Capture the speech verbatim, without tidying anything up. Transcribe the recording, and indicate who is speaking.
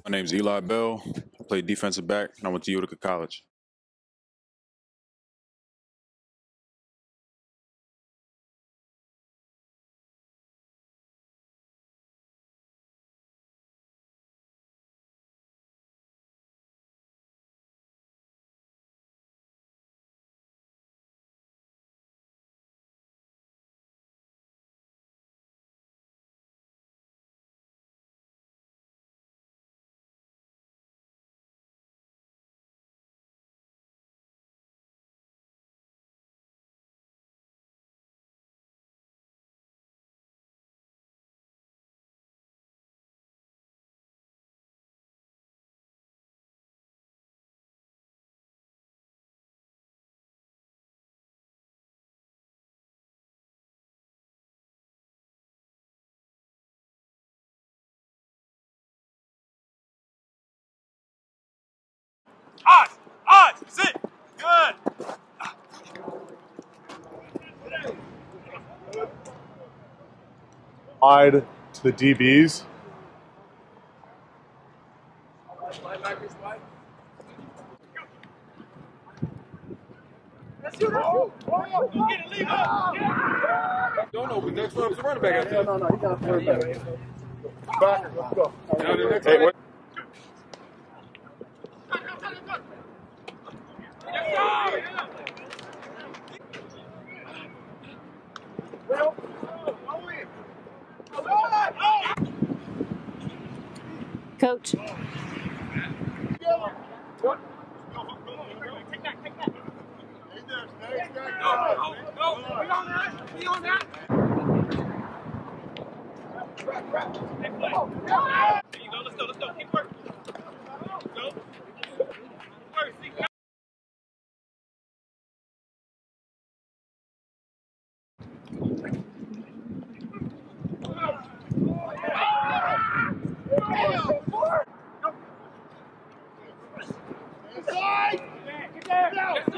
Speaker 1: My name's Eli Belle. I played defensive back, and I went to Utica College.
Speaker 2: Eyes! Eyes! Sit! Good!
Speaker 3: Wide to the D Bs.
Speaker 4: Don't open next one. It's a running back.
Speaker 3: No, no, no. You got to third back. Back. Let's go.
Speaker 4: Now the next
Speaker 3: Hey,
Speaker 4: one.
Speaker 3: wait.
Speaker 5: Coach.
Speaker 2: There you go. Let's go. Let's go. Keep working. Go. Work. See. Inside! Get there!